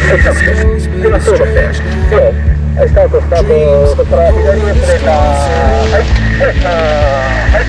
今そうですね。はい、スタート、スタート。そこから左へスレーター。はい、はい、はい。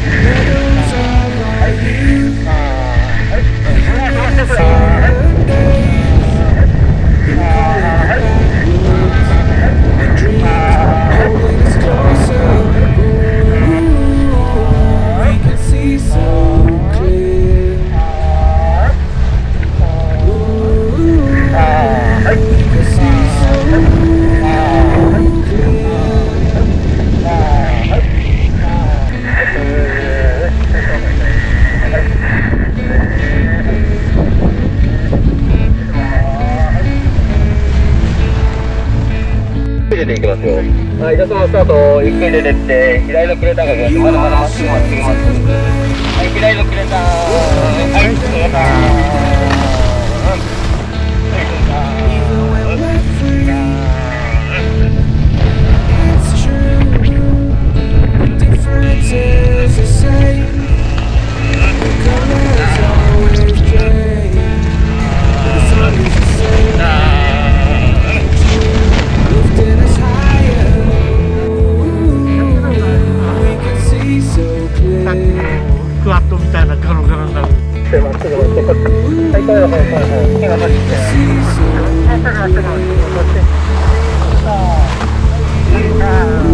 出ていきますよ。はい、じゃあそのスタート、ゆっくり出てって、左のクレーターが来ます。まだまだまっすぐまっすぐまっすぐ。はい、左のクレーター。はい、クレーター。 クワッドみたいなガロガロになる。 まっすぐまっすぐ。はい、これは、はい、はい、手が出して。はい、まっすぐまっすぐ。そして。